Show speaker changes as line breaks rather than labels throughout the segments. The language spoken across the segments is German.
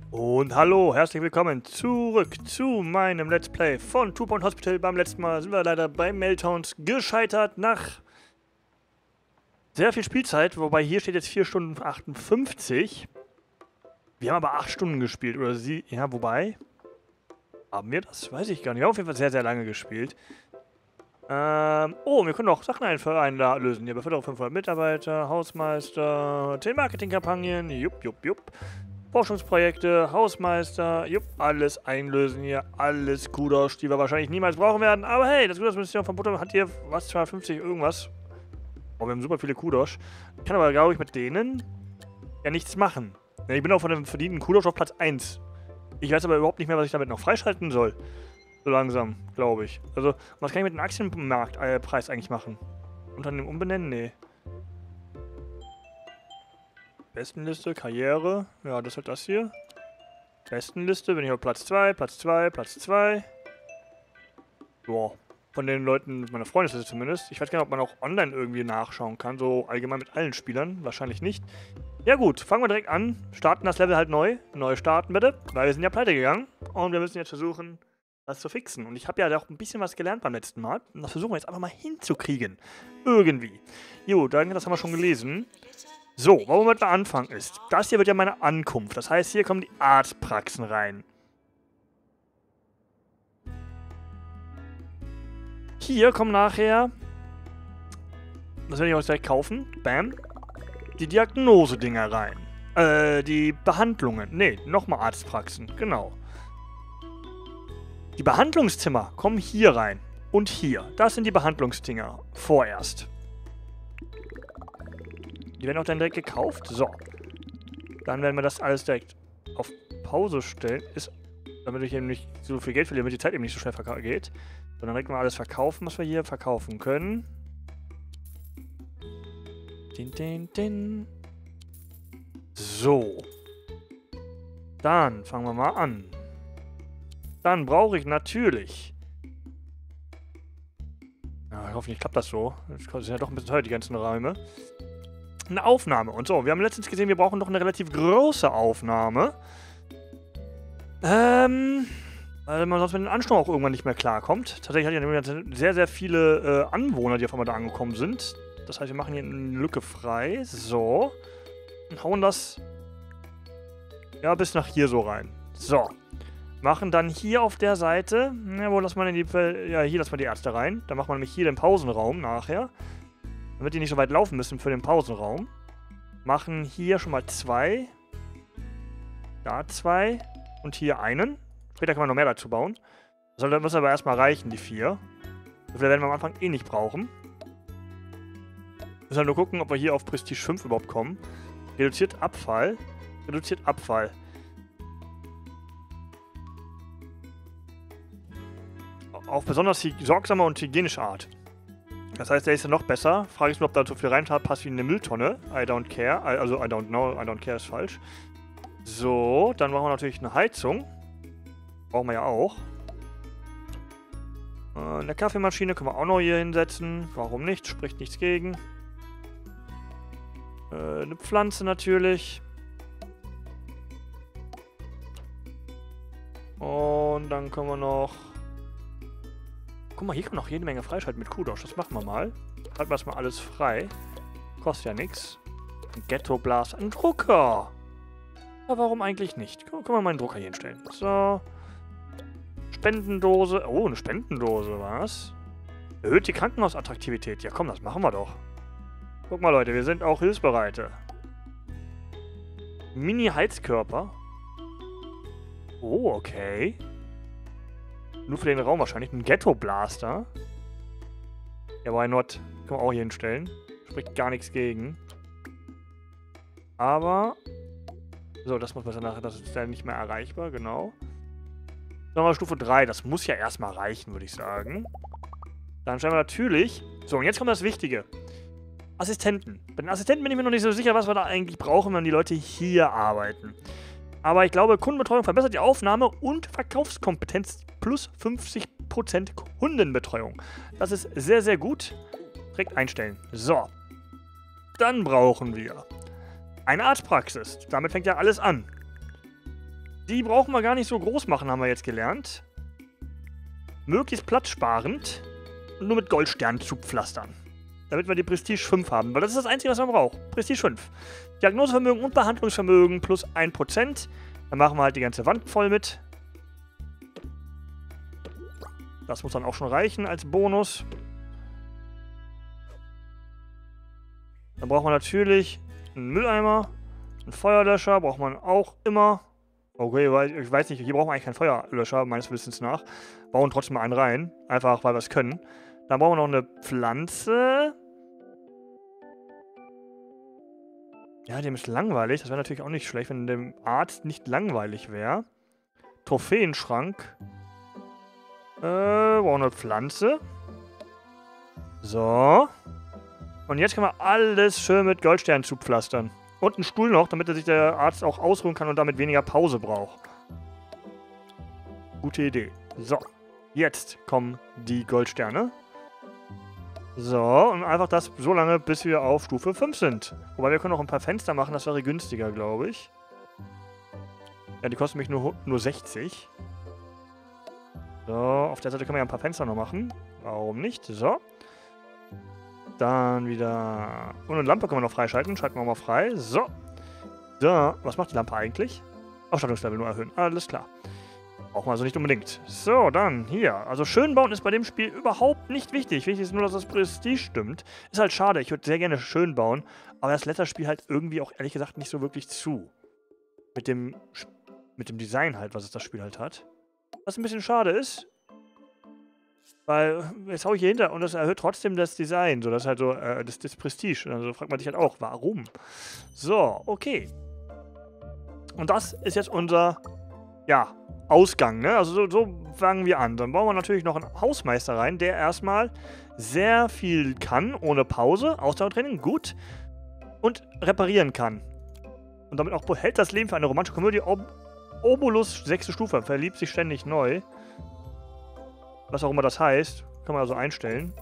Und hallo, herzlich willkommen zurück zu meinem Let's Play von Two Point Hospital. Beim letzten Mal sind wir leider bei Meltdowns gescheitert nach sehr viel Spielzeit, wobei hier steht jetzt 4 Stunden 58. Wir haben aber 8 Stunden gespielt, oder sie, ja, wobei, haben wir das? Weiß ich gar nicht. Wir haben auf jeden Fall sehr, sehr lange gespielt. Oh, wir können auch Sachen einlösen. Hier, Beförderung 500 Mitarbeiter, Hausmeister, 10 Marketingkampagnen, jupp. Forschungsprojekte, Hausmeister, jupp, alles einlösen hier, alles Kudos, die wir wahrscheinlich niemals brauchen werden. Aber hey, das Kudos-Mission von Butter hat hier, was, 250 irgendwas. Oh, wir haben super viele Kudos. Ich kann aber, glaube ich, mit denen ja nichts machen. Ja, ich bin auch von dem verdienten Kudos auf Platz 1. Ich weiß aber überhaupt nicht mehr, was ich damit noch freischalten soll. So langsam, glaube ich. Also, was kann ich mit dem Aktienmarktpreis eigentlich machen? Unternehmen umbenennen? Nee. Bestenliste, Karriere. Ja, das ist halt das hier. Bestenliste, bin ich auf Platz 2, Platz 2. Boah. Von den Leuten meiner Freundesliste zumindest. Ich weiß gar nicht, ob man auch online irgendwie nachschauen kann. So allgemein mit allen Spielern. Wahrscheinlich nicht. Ja gut, fangen wir direkt an. Starten das Level halt neu. Neu starten bitte. Weil wir sind ja pleite gegangen. Und wir müssen jetzt versuchen, das zu fixen. Und ich habe ja auch ein bisschen was gelernt beim letzten Mal. Und das versuchen wir jetzt einfach mal hinzukriegen. Irgendwie. Jo, danke, das haben wir schon gelesen. So, womit wir anfangen ist, das hier wird ja meine Ankunft. Das heißt, hier kommen die Arztpraxen rein. Hier kommen nachher, das werde ich auch direkt kaufen, bam, die Diagnosedinger rein. Die Behandlungen, nee, nochmal Arztpraxen, genau. Die Behandlungszimmer kommen hier rein und hier. Das sind die Behandlungsdinger vorerst. Die werden auch dann direkt gekauft. So. Dann werden wir das alles direkt auf Pause stellen. Damit ich eben nicht so viel Geld verliere, damit die Zeit eben nicht so schnell geht. Sondern direkt mal alles verkaufen, was wir hier verkaufen können. So. Dann fangen wir mal an. Dann brauche ich natürlich... Ja, hoffentlich klappt das so. Das sind ja doch ein bisschen teuer, die ganzen Räume. Eine Aufnahme. Und so, wir haben letztens gesehen, wir brauchen noch eine relativ große Aufnahme. Weil man sonst mit dem Ansturm auch irgendwann nicht mehr klarkommt. Tatsächlich hat ja sehr, sehr viele Anwohner, die auf einmal da angekommen sind. Das heißt, wir machen hier eine Lücke frei. So. Und hauen das ja bis nach hier so rein. So. Machen dann hier auf der Seite, ja, wo lassen wir denn die, ja, hier lassen wir die Ärzte rein. Dann machen wir nämlich hier den Pausenraum nachher. Damit die nicht so weit laufen müssen für den Pausenraum. Machen hier schon mal 2. Da 2. Und hier einen. Später kann man noch mehr dazu bauen. Das muss aber erstmal reichen, die 4. So viel werden wir am Anfang eh nicht brauchen. Müssen halt nur gucken, ob wir hier auf Prestige 5 überhaupt kommen. Reduziert Abfall. Reduziert Abfall. Auf besonders sorgsame und hygienische Art. Das heißt, der ist ja noch besser. Frage ich mich, ob da so viel reinpasst wie in eine Mülltonne. I don't care. Also, I don't know. I don't care ist falsch. So, dann machen wir natürlich eine Heizung. Brauchen wir ja auch. Eine Kaffeemaschine können wir auch noch hier hinsetzen. Warum nicht? Spricht nichts gegen. Eine Pflanze natürlich. Und dann können wir noch... Guck mal, hier kann man noch jede Menge freischalten mit Kudos. Das machen wir mal. Halten wir erstmal alles frei. Kostet ja nichts. Ein Ghetto Blast. Ein Drucker. Ja, warum eigentlich nicht? Können wir mal einen Drucker hier hinstellen. So. Spendendose. Oh, eine Spendendose, was? Erhöht die Krankenhausattraktivität. Ja, komm, das machen wir doch. Guck mal, Leute, wir sind auch Hilfsbereite. Mini-Heizkörper. Oh, okay. Nur für den Raum wahrscheinlich. Ein Ghetto-Blaster. Ja, why not? Können wir auch hier hinstellen. Spricht gar nichts gegen. Aber... So, das muss man dann nachher... Das ist dann nicht mehr erreichbar, genau. Nochmal Stufe 3. Das muss ja erstmal reichen, würde ich sagen. Dann stellen wir natürlich... So, und jetzt kommt das Wichtige. Assistenten. Bei den Assistenten bin ich mir noch nicht so sicher, was wir da eigentlich brauchen, wenn die Leute hier arbeiten. Aber ich glaube, Kundenbetreuung verbessert die Aufnahme und Verkaufskompetenz plus 50% Kundenbetreuung. Das ist sehr, sehr gut. Direkt einstellen. So. Dann brauchen wir eine Arztpraxis. Damit fängt ja alles an. Die brauchen wir gar nicht so groß machen, haben wir jetzt gelernt. Möglichst platzsparend und nur mit Goldsternen zu pflastern. Damit wir die Prestige 5 haben, weil das ist das Einzige, was man braucht. Prestige 5. Diagnosevermögen und Behandlungsvermögen plus 1%. Dann machen wir halt die ganze Wand voll mit. Das muss dann auch schon reichen als Bonus. Dann braucht man natürlich einen Mülleimer. Einen Feuerlöscher braucht man auch immer. Okay, weil ich weiß nicht, hier brauchen wir eigentlich keinen Feuerlöscher, meines Wissens nach. Bauen trotzdem mal einen rein. Einfach, weil wir es können. Dann brauchen wir noch eine Pflanze. Ja, dem ist langweilig. Das wäre natürlich auch nicht schlecht, wenn dem Arzt nicht langweilig wäre. Trophäenschrank. Brauchen eine Pflanze. So. Und jetzt können wir alles schön mit Goldsternen zupflastern. Und einen Stuhl noch, damit sich der Arzt auch ausruhen kann und damit weniger Pause braucht. Gute Idee. So. Jetzt kommen die Goldsterne. So, und einfach das so lange, bis wir auf Stufe 5 sind. Wobei wir können auch ein paar Fenster machen, das wäre günstiger, glaube ich. Ja, die kosten mich nur 60. So, auf der Seite können wir ja ein paar Fenster noch machen. Warum nicht? So. Dann wieder... Und eine Lampe können wir noch freischalten. Schalten wir mal frei. So. Da. Was macht die Lampe eigentlich? Ausstattungslevel nur erhöhen. Alles klar. Brauchen wir also nicht unbedingt. So, dann hier. Also schön bauen ist bei dem Spiel überhaupt nicht wichtig. Wichtig ist nur, dass das Prestige stimmt. Ist halt schade. Ich würde sehr gerne schön bauen. Aber das lässt das Spiel halt irgendwie auch ehrlich gesagt nicht so wirklich zu. Mit dem Design halt, was es das Spiel halt hat. Was ein bisschen schade ist. Weil, jetzt hau ich hier hinter und das erhöht trotzdem das Design. So, das ist halt so, das Prestige. Also fragt man sich halt auch, warum? So, okay. Und das ist jetzt unser, ja, Ausgang, ne? Also so fangen wir an. Dann bauen wir natürlich noch einen Hausmeister rein, der erstmal sehr viel kann, ohne Pause. Ausdauertraining, gut. Und reparieren kann. Und damit auch behält das Leben für eine romantische Komödie. Obolus 6. Stufe, verliebt sich ständig neu. Was auch immer das heißt. Kann man also einstellen.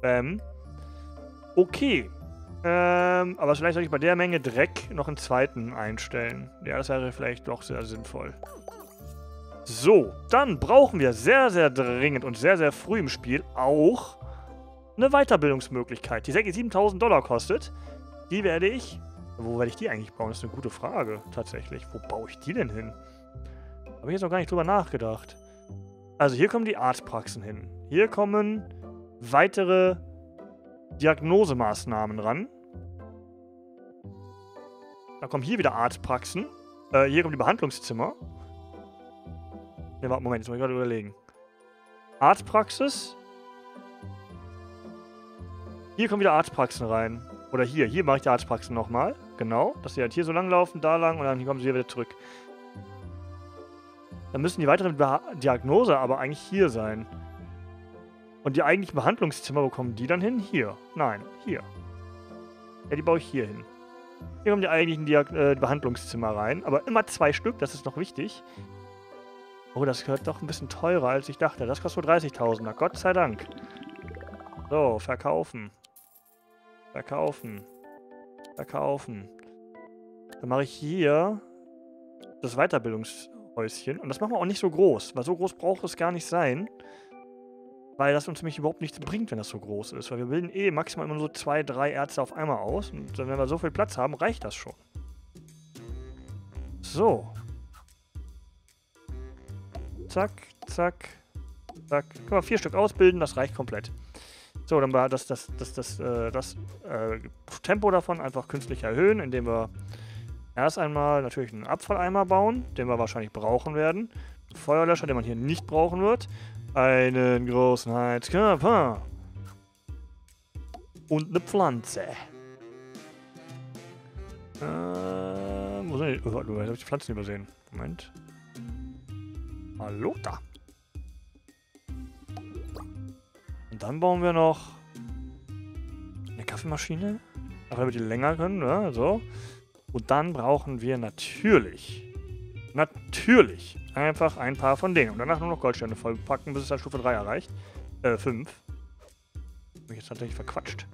Okay. Aber vielleicht soll ich bei der Menge Dreck noch einen zweiten einstellen. Ja, das wäre vielleicht doch sehr sinnvoll. So, dann brauchen wir sehr, sehr dringend und sehr, sehr früh im Spiel auch eine Weiterbildungsmöglichkeit, die 7.000 $ kostet. Die werde ich... Wo werde ich die eigentlich bauen? Das ist eine gute Frage, tatsächlich. Wo baue ich die denn hin? Habe ich jetzt noch gar nicht drüber nachgedacht. Also hier kommen die Arztpraxen hin. Hier kommen weitere Diagnosemaßnahmen ran. Dann kommen hier wieder Arztpraxen. Hier kommen die Behandlungszimmer. Ne, warte, Moment, jetzt muss ich gerade überlegen. Arztpraxis. Hier kommen wieder Arztpraxen rein. Oder hier. Hier mache ich die Arztpraxen nochmal. Genau. Dass sie halt hier so lang laufen, da lang und dann kommen sie hier wieder zurück. Dann müssen die weiteren Diagnose aber eigentlich hier sein. Und die eigentlichen Behandlungszimmer, wo kommen die dann hin? Hier. Nein, hier. Ja, die baue ich hier hin. Hier kommen die eigentlichen Behandlungszimmer rein. Aber immer 2 Stück, das ist noch wichtig. Oh, das gehört doch ein bisschen teurer, als ich dachte. Das kostet nur 30.000er. Gott sei Dank. So, verkaufen. Verkaufen. Verkaufen. Dann mache ich hier das Weiterbildungshäuschen. Und das machen wir auch nicht so groß. Weil so groß braucht es gar nicht sein. Weil das uns nämlich überhaupt nichts bringt, wenn das so groß ist. Weil wir bilden eh maximal immer nur so 2, 3 Ärzte auf einmal aus. Und wenn wir so viel Platz haben, reicht das schon. So. Zack, zack, zack. Können wir 4 Stück ausbilden, das reicht komplett. So, dann war das Tempo davon einfach künstlich erhöhen, indem wir erst einmal natürlich einen Abfalleimer bauen, den wir wahrscheinlich brauchen werden. Einen Feuerlöscher, den man hier nicht brauchen wird. Einen großen Heizkörper. Und eine Pflanze. Wo sind die? Oh, jetzt habe ich die Pflanzen übersehen. Moment. Hallo, da. Und dann bauen wir noch eine Kaffeemaschine. Auch damit die länger können, ja, so. Und dann brauchen wir natürlich einfach ein paar von denen. Und danach nur noch Goldsterne vollpacken, bis es dann Stufe 3 erreicht. 5. Hab mich jetzt tatsächlich verquatscht.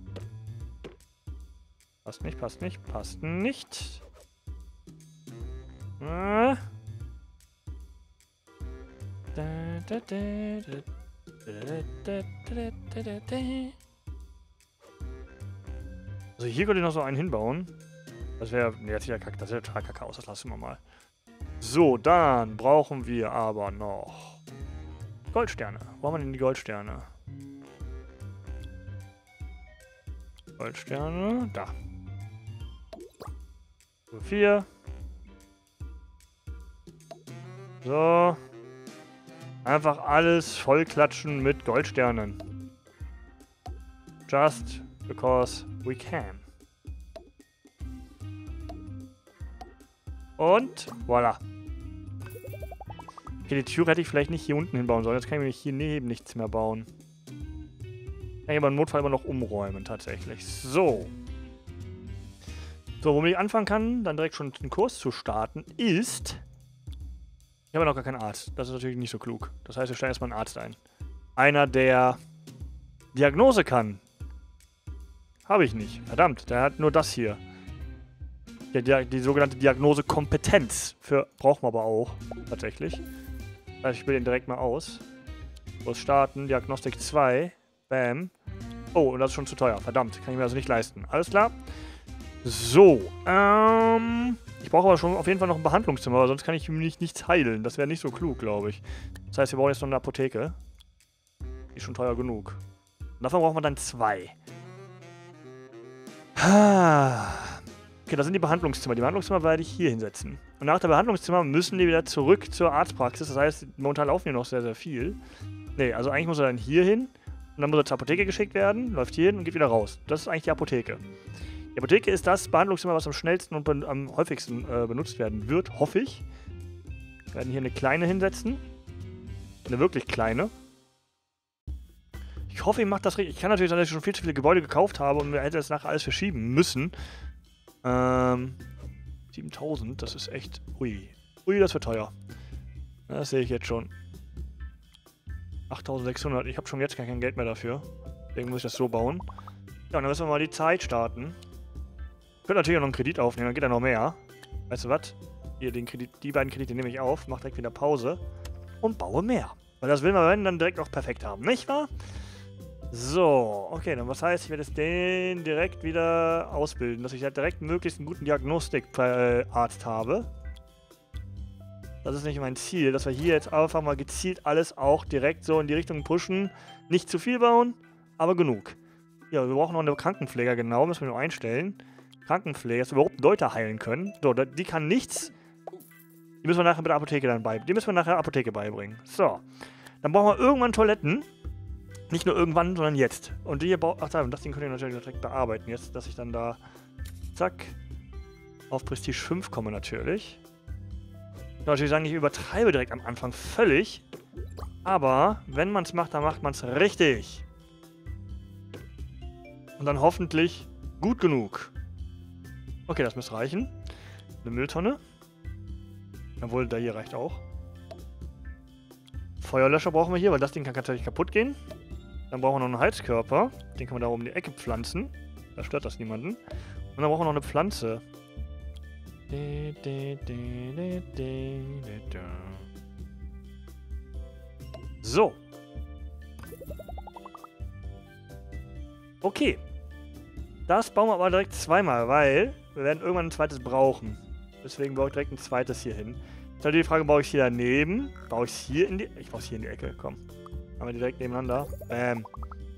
Passt nicht, passt nicht, passt nicht. Also hier könnte ich noch so einen hinbauen. Das wäre... Ne, das sieht ja kacke, das sieht ja total kacke aus. Das lassen wir mal. So, dann brauchen wir aber noch Goldsterne. Wo haben wir denn die Goldsterne? Goldsterne, da. So, 4. So. Einfach alles vollklatschen mit Goldsternen. Just because we can. Und voilà. Okay, die Tür hätte ich vielleicht nicht hier unten hinbauen sollen. Jetzt kann ich nämlich hier neben nichts mehr bauen. Kann ich aber im Notfall immer noch umräumen, tatsächlich. So. So, womit ich anfangen kann, dann direkt schon den Kurs zu starten, ist... Ich habe noch gar keinen Arzt. Das ist natürlich nicht so klug. Das heißt, wir stellen erstmal einen Arzt ein. Einer, der Diagnose kann. Habe ich nicht. Verdammt, der hat nur das hier. Die sogenannte Diagnosekompetenz. Brauchen wir aber auch, tatsächlich. Das heißt, ich wähle den direkt mal aus. Kurs starten, Diagnostik 2. Bam. Oh, und das ist schon zu teuer. Verdammt, kann ich mir also nicht leisten. Alles klar. So, ich brauche aber schon auf jeden Fall noch ein Behandlungszimmer, weil sonst kann ich nichts heilen. Das wäre nicht so klug, glaube ich. Das heißt, wir brauchen jetzt noch eine Apotheke. Die ist schon teuer genug. Und davon brauchen wir dann 2. Okay, das sind die Behandlungszimmer. Die Behandlungszimmer werde ich hier hinsetzen. Und nach der Behandlungszimmer müssen die wieder zurück zur Arztpraxis. Das heißt, momentan laufen hier noch sehr, sehr viel. Nee, also eigentlich muss er dann hier hin. Und dann muss er zur Apotheke geschickt werden, läuft hier hin und geht wieder raus. Das ist eigentlich die Apotheke. Die Apotheke ist das Behandlungszimmer, was am schnellsten und am häufigsten benutzt werden wird, hoffe ich. Wir werden hier eine kleine hinsetzen. Eine wirklich kleine. Ich hoffe, ihr macht das richtig. Ich kann natürlich sein, dass ich schon viel zu viele Gebäude gekauft habe und mir hätte das nachher alles verschieben müssen. 7000, das ist echt... Ui. Ui, das wird teuer. Das sehe ich jetzt schon. 8600, ich habe schon jetzt kein Geld mehr dafür. Deswegen muss ich das so bauen. Ja, und dann müssen wir mal die Zeit starten. Ich könnte natürlich auch noch einen Kredit aufnehmen, dann geht da noch mehr. Weißt du was? Hier, die beiden Kredite nehme ich auf, mache direkt wieder Pause und baue mehr. Weil das will man dann direkt auch perfekt haben, nicht wahr? So, okay, dann was heißt, ich werde jetzt den direkt wieder ausbilden, dass ich halt direkt möglichst einen guten Diagnostikarzt habe. Das ist nicht mein Ziel, dass wir hier jetzt einfach mal gezielt alles auch direkt so in die Richtung pushen. Nicht zu viel bauen, aber genug. Ja, wir brauchen noch eine Krankenpfleger, genau, müssen wir nur einstellen. Krankenpfleger, dass wir überhaupt Leute heilen können. So, die kann nichts. Die müssen wir nachher mit der Apotheke dann beibringen. Die müssen wir nachher der Apotheke beibringen. So, dann brauchen wir irgendwann Toiletten. Nicht nur irgendwann, sondern jetzt. Und die hier ach, das Ding könnt ihr natürlich direkt bearbeiten. Jetzt, dass ich dann da, zack, auf Prestige 5 komme natürlich. Ich kann natürlich sagen, ich übertreibe direkt am Anfang völlig. Aber wenn man es macht, dann macht man es richtig. Und dann hoffentlich gut genug. Okay, das müsste reichen. Eine Mülltonne. Jawohl, der hier reicht auch. Feuerlöscher brauchen wir hier, weil das Ding kann tatsächlich kaputt gehen. Dann brauchen wir noch einen Heizkörper. Den können wir da oben in die Ecke pflanzen. Da stört das niemanden. Und dann brauchen wir noch eine Pflanze. So. Okay. Das bauen wir aber direkt zweimal, weil wir werden irgendwann ein zweites brauchen. Deswegen baue ich direkt ein zweites hier hin. Jetzt halt die Frage, baue ich es hier daneben? Baue ich es hier in die... Ich baue es hier in die Ecke, komm. Haben wir die direkt nebeneinander. Bam.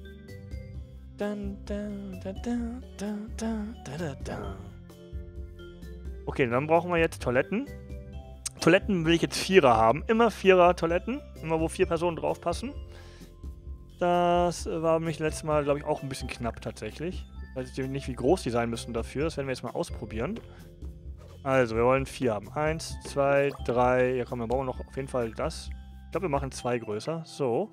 Okay, dann brauchen wir jetzt Toiletten. Toiletten will ich jetzt 4er haben. Immer 4er Toiletten. Immer wo 4 Personen drauf passen. Das war mich letztes Mal, glaube ich, auch ein bisschen knapp tatsächlich. Ich weiß nicht, wie groß die sein müssen dafür. Das werden wir jetzt mal ausprobieren. Also, wir wollen 4 haben. 1, 2, 3. Ja komm, wir brauchen noch auf jeden Fall das. Ich glaube, wir machen 2 größer. So.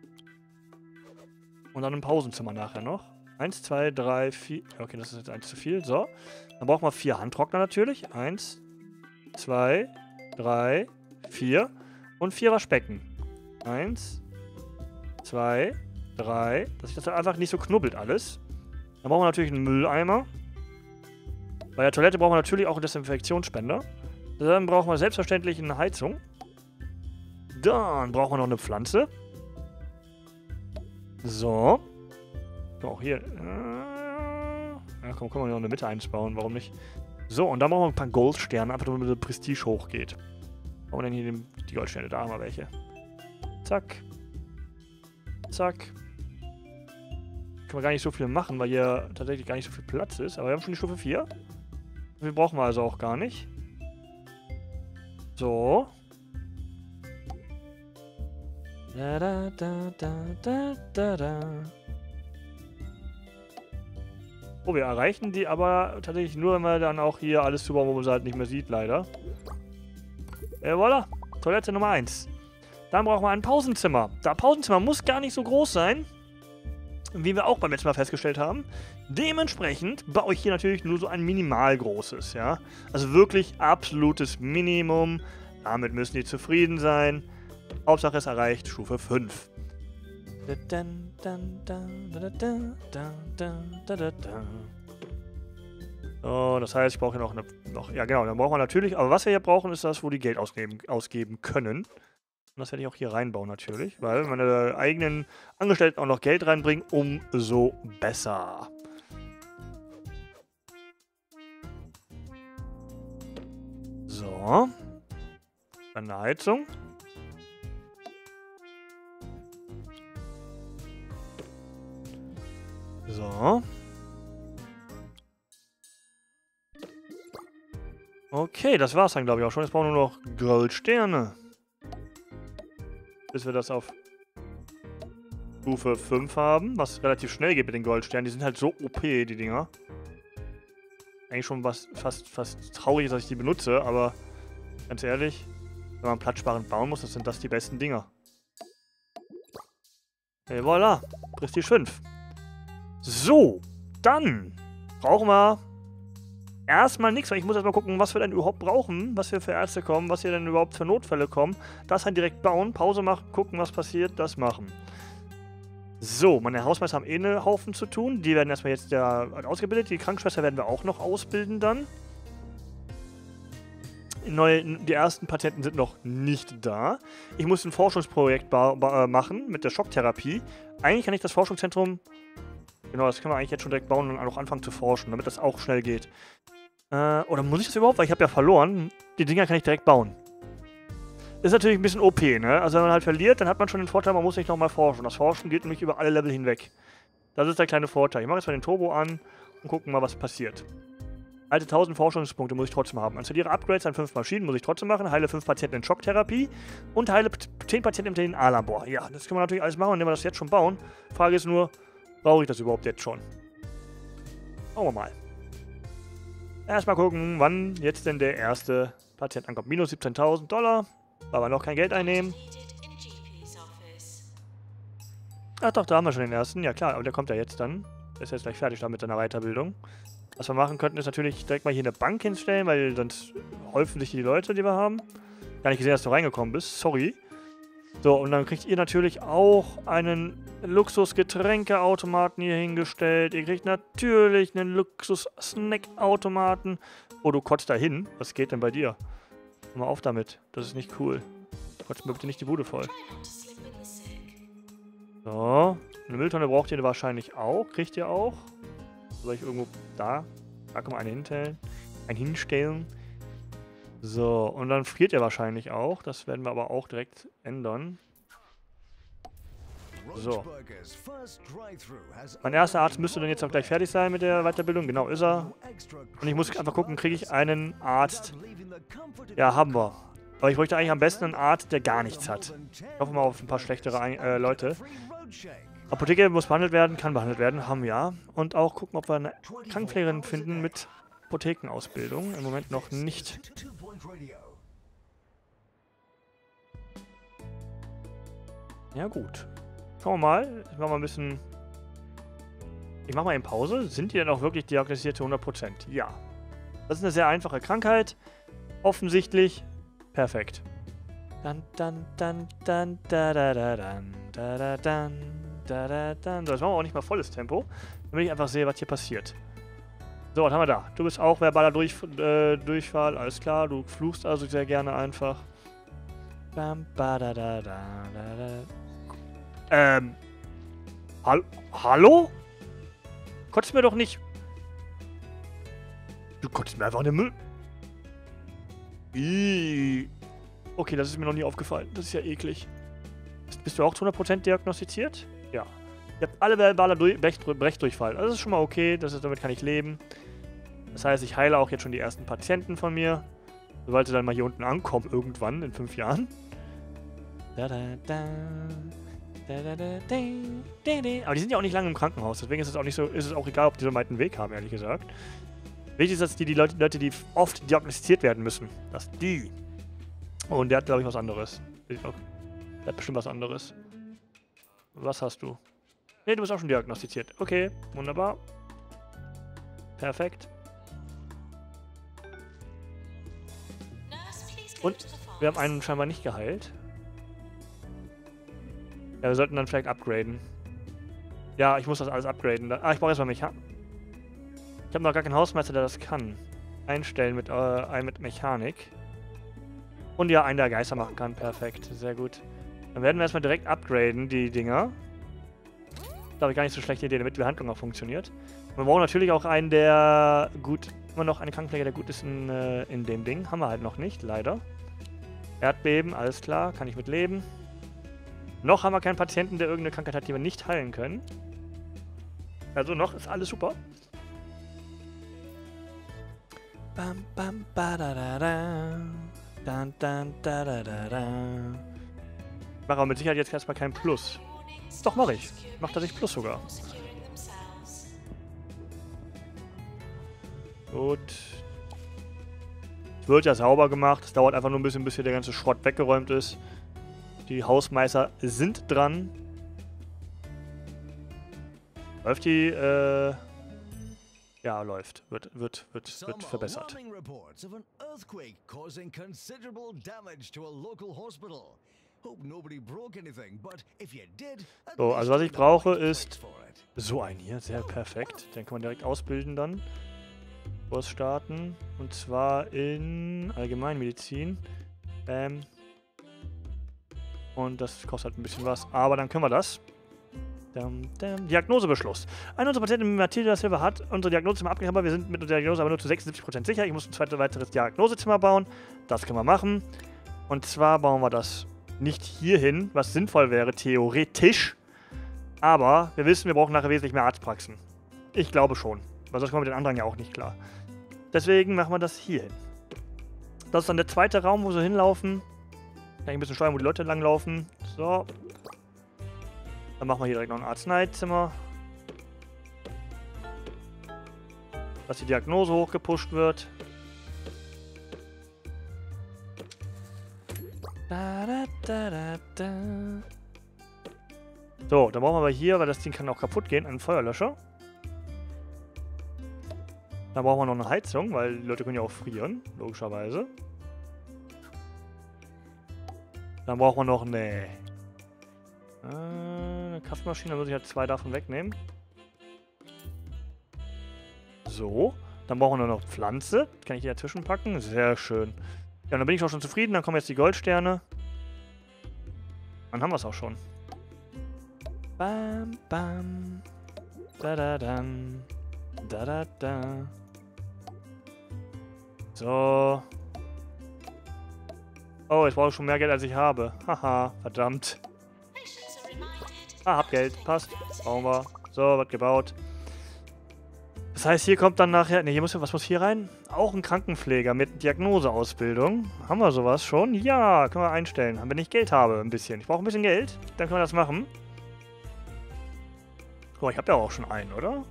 Und dann ein Pausenzimmer nachher noch. 1, 2, 3, 4. Okay, das ist jetzt 1 zu viel. So. Dann brauchen wir 4 Handtrockner natürlich. 1, 2, 3, 4. Und 4 Waschbecken. 1, 2, 3. Dass sich das dann einfach nicht so knubbelt alles. Dann brauchen wir natürlich einen Mülleimer. Bei der Toilette brauchen wir natürlich auch einen Desinfektionsspender. Dann brauchen wir selbstverständlich eine Heizung. Dann brauchen wir noch eine Pflanze. So. Auch hier. Ja, komm, können wir noch in der Mitte einspauen. Warum nicht? So, und dann brauchen wir ein paar Goldsterne, einfach damit der Prestige hochgeht. Warum denn hier die Goldsterne? Da haben wir welche. Zack. Zack. Können wir gar nicht so viel machen, weil hier tatsächlich gar nicht so viel Platz ist. Aber wir haben schon die Stufe 4. Wir brauchen wir also auch gar nicht. So. Da, da, da, da, da, da, da. Oh, wir erreichen die aber tatsächlich nur, wenn wir dann auch hier alles zubauen, wo man sie halt nicht mehr sieht, leider. Voilà. Toilette Nummer 1. Dann brauchen wir ein Pausenzimmer. Das Pausenzimmer muss gar nicht so groß sein, wie wir auch beim letzten Mal festgestellt haben. Dementsprechend baue ich hier natürlich nur so ein minimal großes, ja. Also wirklich absolutes Minimum. Damit müssen die zufrieden sein. Hauptsache es erreicht Stufe 5. So, das heißt, ich brauche hier noch ja genau, dann brauchen wir natürlich, aber was wir hier brauchen, ist das, wo die Geld ausgeben können. Und das werde ich auch hier reinbauen natürlich, weil wenn meine eigenen Angestellten auch noch Geld reinbringen, umso besser. So. Dann eine Heizung. So. Okay, das war's dann, glaube ich, auch schon. Jetzt brauchen wir nur noch Goldsterne. Bis wir das auf Stufe 5 haben, was relativ schnell geht mit den Goldsternen. Die sind halt so OP, die Dinger. Eigentlich schon fast traurig ist, dass ich die benutze, aber ganz ehrlich, wenn man platzsparend bauen muss, dann sind das die besten Dinger. Et voilà, Prestige 5. So, dann brauchen wir erstmal nichts, weil ich muss erstmal gucken, was wir denn überhaupt brauchen, was wir für Ärzte kommen, was hier denn überhaupt für Notfälle kommen. Das halt direkt bauen, Pause machen, gucken, was passiert, das machen. So, meine Hausmeister haben eh einen Haufen zu tun. Die werden erstmal jetzt ausgebildet. Die Krankenschwester werden wir auch noch ausbilden dann. Die ersten Patienten sind noch nicht da. Ich muss ein Forschungsprojekt machen mit der Schocktherapie. Eigentlich kann ich das Forschungszentrum... Genau, das können wir eigentlich jetzt schon direkt bauen und auch anfangen zu forschen, damit das auch schnell geht. Oder muss ich das überhaupt? Weil ich habe ja verloren. Die Dinger kann ich direkt bauen. Ist natürlich ein bisschen OP, ne? Also wenn man halt verliert, dann hat man schon den Vorteil, man muss nicht nochmal forschen. Das Forschen geht nämlich über alle Level hinweg. Das ist der kleine Vorteil. Ich mache jetzt mal den Turbo an und gucken mal, was passiert. Alte 1000 Forschungspunkte muss ich trotzdem haben. Installiere Upgrades an 5 Maschinen, muss ich trotzdem machen. Heile 5 Patienten in Schocktherapie und heile 10 Patienten im DNA-Labor. Ja, das können wir natürlich alles machen, indem wir das jetzt schon bauen. Frage ist nur, brauche ich das überhaupt jetzt schon? Schauen wir mal. Erstmal gucken, wann jetzt denn der erste Patient ankommt. Minus 17.000 $, weil wir noch kein Geld einnehmen. Ach doch, da haben wir schon den ersten. Ja klar, aber der kommt ja jetzt dann. Der ist jetzt gleich fertig da mit seiner Weiterbildung. Was wir machen könnten, ist natürlich direkt mal hier eine Bank hinstellen, weil sonst häufen sich die Leute, die wir haben. Gar nicht gesehen, dass du reingekommen bist. Sorry. So, und dann kriegt ihr natürlich auch einen Luxus-Getränkeautomaten hier hingestellt. Ihr kriegt natürlich einen Luxus-Snack-Automaten. Oh, du kotzt da hin. Was geht denn bei dir? Hör mal auf damit. Das ist nicht cool. Kotzt mir bitte nicht die Bude voll. So. Eine Mülltonne braucht ihr wahrscheinlich auch. Kriegt ihr auch. Soll ich irgendwo da? Da kann man eine hinstellen. So, und dann friert ihr wahrscheinlich auch. Das werden wir aber auch direkt ändern. So. Mein erster Arzt müsste dann jetzt auch gleich fertig sein mit der Weiterbildung. Genau, ist er. Und ich muss einfach gucken, kriege ich einen Arzt. Ja, haben wir. Aber ich bräuchte eigentlich am besten einen Arzt, der gar nichts hat. Ich hoffe mal auf ein paar schlechtere Leute. Apotheke muss behandelt werden, kann behandelt werden. Haben wir ja. Und auch gucken, ob wir eine Krankenpflegerin finden mit Apothekenausbildung. Im Moment noch nicht. Ja gut. Schauen wir mal. Ich mache mal ein bisschen... Ich mache mal in Pause. Sind die denn auch wirklich diagnostiziert zu 100%? Ja. Das ist eine sehr einfache Krankheit. Offensichtlich. Perfekt. Dann, dann, dann, dann, da, da, da, dann, da, da, dann, da, da, dann. So, jetzt machen wir auch nicht mal volles Tempo, damit ich einfach sehe, was hier passiert. So, was haben wir da? Du bist auch verbaler Durchfall, alles klar. Du fluchst also sehr gerne einfach. Bam, ba, da, da, da, da, da. Hallo? Kotzt mir doch nicht. Du kotzt mir einfach in den Müll. Okay, das ist mir noch nie aufgefallen. Das ist ja eklig. Bist du auch zu 100% diagnostiziert? Ja. Ihr habt alle verbale Brechdurchfall. Also das ist schon mal okay. Damit kann ich leben. Das heißt, ich heile auch jetzt schon die ersten Patienten von mir. Sobald sie dann mal hier unten ankommen, irgendwann in 5 Jahren. Da, da, da. Aber die sind ja auch nicht lange im Krankenhaus, deswegen ist es auch nicht so, ist es auch egal, ob die so einen weiten Weg haben, ehrlich gesagt. Wichtig ist, dass die Leute, die oft diagnostiziert werden müssen, dass die. Und der hat, glaube ich, was anderes. Der hat bestimmt was anderes. Was hast du? Ne, du bist auch schon diagnostiziert. Okay, wunderbar. Perfekt. Und wir haben einen scheinbar nicht geheilt. Ja, wir sollten dann vielleicht upgraden. Ja, ich muss das alles upgraden. Ich brauche erstmal Mechanik. Ich habe noch gar keinen Hausmeister, der das kann. Einstellen mit Mechanik. Und ja, einen, der Geister machen kann. Perfekt, sehr gut. Dann werden wir erstmal direkt upgraden, die Dinger. Das ist, glaube ich, gar nicht so schlechte Idee, damit die Behandlung auch funktioniert. Und wir brauchen natürlich auch einen, der gut... Immer noch einen Krankenpfleger, der gut ist in dem Ding. Haben wir halt noch nicht, leider. Erdbeben, alles klar, kann ich mit leben. Noch haben wir keinen Patienten, der irgendeine Krankheit hat, die wir nicht heilen können. Also noch ist alles super. Bam, bam, ba, da, da, da. Dan, dan, da, da, da, da. Ich mache aber mit Sicherheit jetzt erstmal kein Plus. Doch, mache ich. Ich mache tatsächlich Plus sogar. Gut. Es wird ja sauber gemacht. Es dauert einfach nur ein bisschen, bis hier der ganze Schrott weggeräumt ist. Die Hausmeister sind dran. Läuft die, ja, läuft. Wird verbessert. So, also was ich brauche ist so einen hier. Sehr perfekt. Den kann man direkt ausbilden dann. Kurs starten. Und zwar in Allgemeinmedizin. Und das kostet halt ein bisschen was. Aber dann können wir das. Diagnosebeschluss. Eine unserer Patienten mit Matilda Silver hat unsere Diagnosezimmer abgegeben, aber wir sind mit unserer Diagnose aber nur zu 76% sicher. Ich muss ein zweites weiteres Diagnosezimmer bauen. Das können wir machen. Und zwar bauen wir das nicht hierhin, was sinnvoll wäre, theoretisch. Aber wir wissen, wir brauchen nachher wesentlich mehr Arztpraxen. Ich glaube schon. Weil sonst kommen wir mit den anderen ja auch nicht klar. Deswegen machen wir das hier hin. Das ist dann der zweite Raum, wo sie hinlaufen. Kann ich ein bisschen steuern, wo die Leute langlaufen. So. Dann machen wir hier direkt noch ein Arzneizimmer. Dass die Diagnose hochgepusht wird. So, dann brauchen wir aber hier, weil das Ding kann auch kaputt gehen, einen Feuerlöscher. Dann brauchen wir noch eine Heizung, weil die Leute können ja auch frieren, logischerweise. Dann brauchen wir noch eine Kaffeemaschine, da muss ich halt 2 davon wegnehmen. So, dann brauchen wir noch Pflanze. Kann ich hier dazwischen packen? Sehr schön. Ja, dann bin ich auch schon zufrieden. Dann kommen jetzt die Goldsterne. Dann haben wir es auch schon. Bam, bam. Da, da, dann. Da, da, da. So. Oh, jetzt brauche ich schon mehr Geld, als ich habe. Haha, verdammt. Ah, hab Geld. Passt. Bauen wir. So, wird gebaut. Das heißt, hier kommt dann nachher... Ne, hier muss ja... Was muss hier rein? Auch ein Krankenpfleger mit Diagnoseausbildung. Haben wir sowas schon? Ja, können wir einstellen. Wenn ich Geld habe, ein bisschen. Ich brauche ein bisschen Geld. Dann können wir das machen. Guck mal, ich habe ja auch schon einen, oder?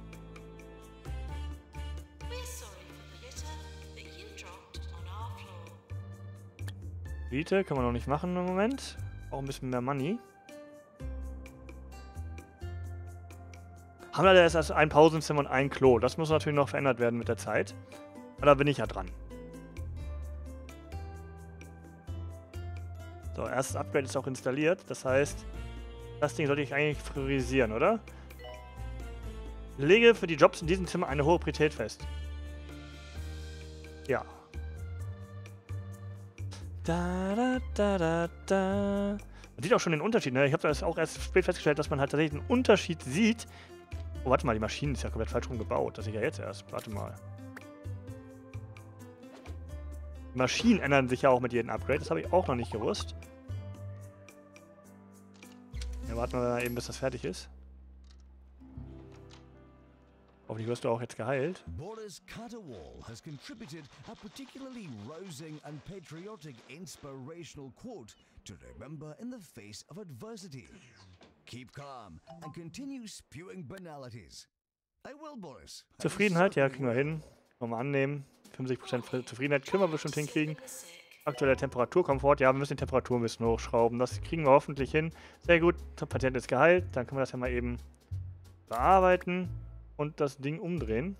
Miete können wir noch nicht machen im Moment. Auch ein bisschen mehr Money. Haben wir erst ein Pausenzimmer und ein Klo. Das muss natürlich noch verändert werden mit der Zeit. Aber da bin ich ja dran. So, erstes Upgrade ist auch installiert. Das heißt, das Ding sollte ich eigentlich priorisieren, oder? Lege für die Jobs in diesem Zimmer eine hohe Priorität fest. Ja. Man sieht auch schon den Unterschied, ne? Ich habe das auch erst spät festgestellt, dass man halt tatsächlich einen Unterschied sieht. Oh, warte mal, die Maschine ist ja komplett falsch rum gebaut. Das sehe ich ja jetzt erst. Warte mal. Die Maschinen ändern sich ja auch mit jedem Upgrade. Das habe ich auch noch nicht gewusst. Ja, warten wir mal eben, bis das fertig ist. Hoffentlich wirst du auch jetzt geheilt.
Boris Catterwall has contributed a particularly rousing and patriotic inspirational quote to remember in the face of adversity. Keep calm and continue spewing banalities. I will, Boris.
Zufriedenheit, ja, kriegen wir hin. Wollen wir annehmen. 50% Zufriedenheit können wir bestimmt hinkriegen. Aktueller Temperaturkomfort, ja, wir müssen die Temperatur ein bisschen hochschrauben. Das kriegen wir hoffentlich hin. Sehr gut, der Patient ist geheilt. Dann können wir das ja mal eben bearbeiten und das Ding umdrehen.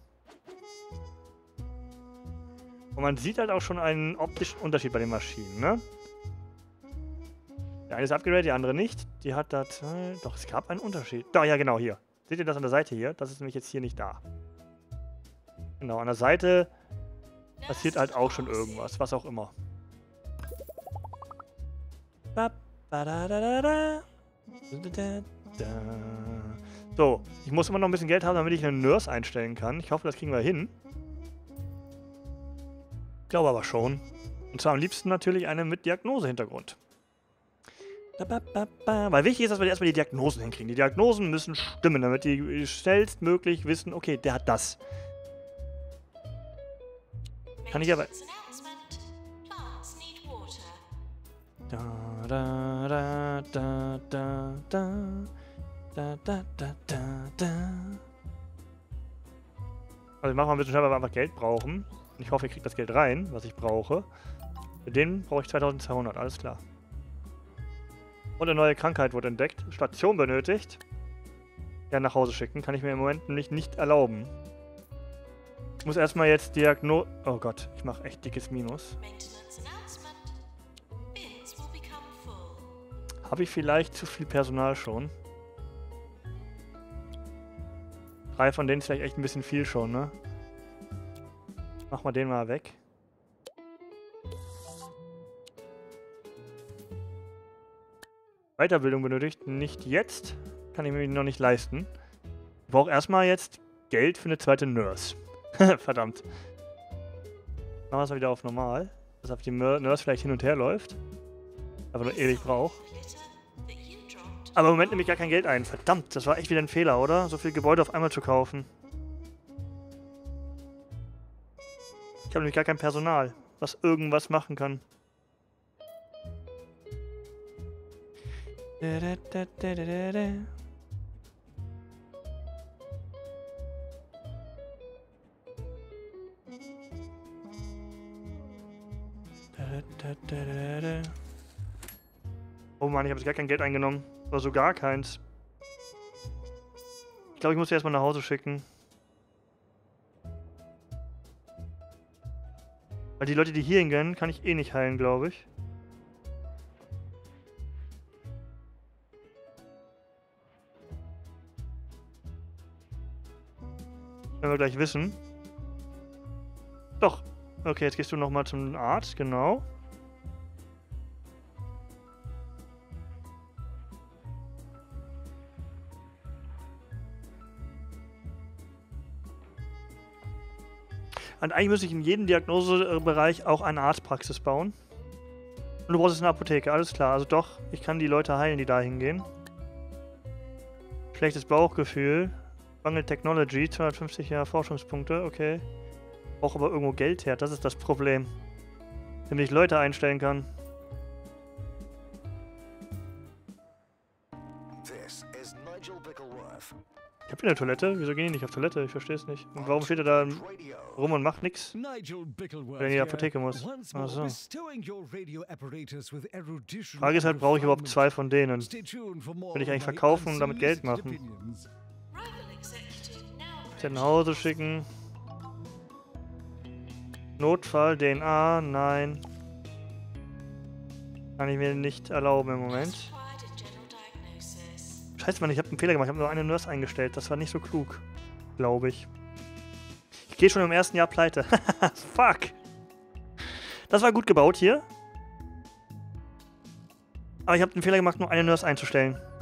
Und man sieht halt auch schon einen optischen Unterschied bei den Maschinen, ne? Der eine ist abgegradet, die andere nicht. Die hat da zwei... Doch, es gab einen Unterschied. Da, ja, genau, hier. Seht ihr das an der Seite hier? Das ist nämlich jetzt hier nicht da. Genau, an der Seite passiert halt auch schon irgendwas, was auch immer. So, ich muss immer noch ein bisschen Geld haben, damit ich eine Nurse einstellen kann. Ich hoffe, das kriegen wir hin. Ich glaube aber schon. Und zwar am liebsten natürlich eine mit Diagnosehintergrund. Weil wichtig ist, dass wir erstmal die Diagnosen hinkriegen. Die Diagnosen müssen stimmen, damit die schnellstmöglich wissen, okay, der hat das. Kann ich aber... Also machen wir ein bisschen schneller, weil wir einfach Geld brauchen. Ich hoffe, ihr kriegt das Geld rein, was ich brauche. Für den brauche ich 2200, alles klar. Und eine neue Krankheit wurde entdeckt. Station benötigt. Ja, nach Hause schicken. Kann ich mir im Moment nicht erlauben. Ich muss erstmal jetzt Oh Gott, ich mache echt dickes Minus. Habe ich vielleicht zu viel Personal schon? 3 von denen ist vielleicht echt ein bisschen viel schon, ne? Mach mal den mal weg. Weiterbildung benötigt. Nicht jetzt. Kann ich mir noch nicht leisten. Ich brauche erstmal jetzt Geld für eine zweite Nurse. Verdammt. Machen wir es mal wieder auf normal. Dass auf die Nurse vielleicht hin und her läuft. Aber nur ewig braucht. Aber im Moment nehme ich gar kein Geld ein. Verdammt, das war echt wieder ein Fehler, oder? So viele Gebäude auf einmal zu kaufen. Ich habe nämlich gar kein Personal, was irgendwas machen kann. Oh Mann, ich habe jetzt gar kein Geld eingenommen. Oder so gar keins. Ich glaube, ich muss sie erstmal nach Hause schicken. Weil die Leute, die hier hingehen, kann ich eh nicht heilen, glaube ich. Werden wir gleich wissen. Doch. Okay, jetzt gehst du nochmal zum Arzt, genau. Und eigentlich müsste ich in jedem Diagnosebereich auch eine Arztpraxis bauen. Und du brauchst jetzt eine Apotheke, alles klar. Also doch, ich kann die Leute heilen, die da hingehen. Schlechtes Bauchgefühl. Mangel Technology, 250 Jahre Forschungspunkte, okay. Brauche aber irgendwo Geld her, das ist das Problem. Damit ich Leute einstellen kann. Ich hab hier eine Toilette, wieso gehen die nicht auf Toilette? Ich verstehe es nicht. Und warum steht er da rum und macht nichts? Wenn er in die Apotheke muss. Achso. Frage ist halt, brauche ich überhaupt 2 von denen? Will ich eigentlich verkaufen und damit Geld machen? Den nach Hause schicken. Notfall, DNA, nein. Kann ich mir nicht erlauben im Moment. Scheiße, Mann, ich habe einen Fehler gemacht. Ich habe nur eine Nurse eingestellt. Das war nicht so klug. Glaube ich. Ich gehe schon im ersten Jahr pleite. Fuck. Das war gut gebaut hier. Aber ich habe den Fehler gemacht, nur eine Nurse einzustellen.